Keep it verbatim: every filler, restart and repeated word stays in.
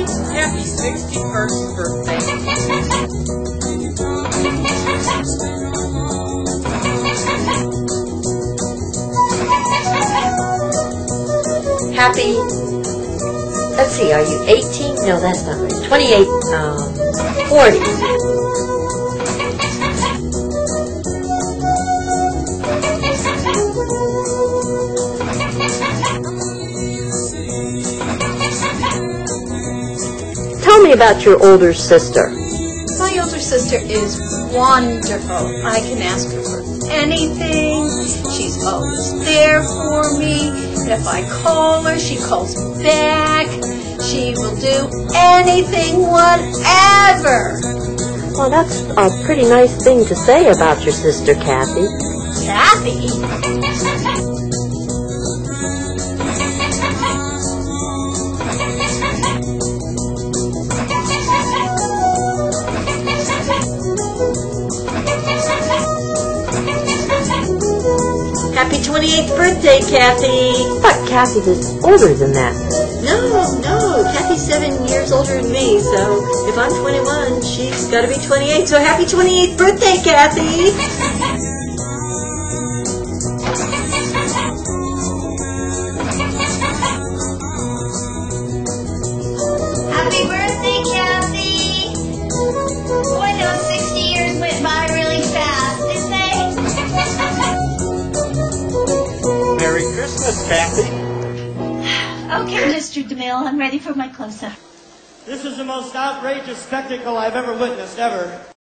Happy sixty-first birthday. Happy, let's see, are you eighteen? No, that's not right. twenty-eight, um, forty. Tell me about your older sister. My older sister is wonderful. I can ask her for anything. She's always there for me. If I call her, she calls me back. She will do anything, whatever. Well, that's a pretty nice thing to say about your sister, Kathy. Kathy? Happy twenty-eighth birthday, Kathy. But Kathy was older than that. No, no. Kathy's seven years older than me, so if I'm twenty-one, she's got to be twenty-eight. So happy twenty-eighth birthday, Kathy. Happy birthday, Kathy! Boy, those sixty years went by really fast, didn't they? Merry Christmas, Kathy. Okay, Mister DeMille, I'm ready for my close-up. This is the most outrageous spectacle I've ever witnessed, ever.